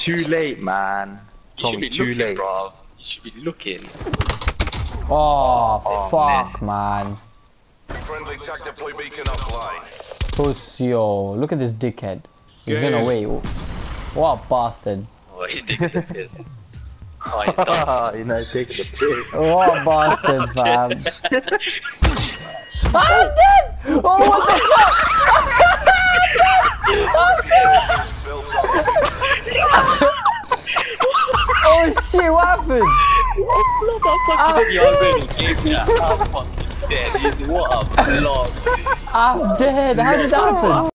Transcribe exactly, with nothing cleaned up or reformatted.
too late, man. You Tom, should be too looking, late. bro. You should be looking. Oh, Oh, fuck, missed. man. Friendly tactical beacon offline. Pussyo. Look at this dickhead. He's Game. gonna wait. What a bastard. Oh, he's taking the piss. Oh, he's done. You know, taking the piss. What a bastard, fam. I'm dead! Oh, what the Built on Oh shit, what happened? What the fuck did you already give me? I'm fucking dead. What a vlog. I'm dead. How did that happen?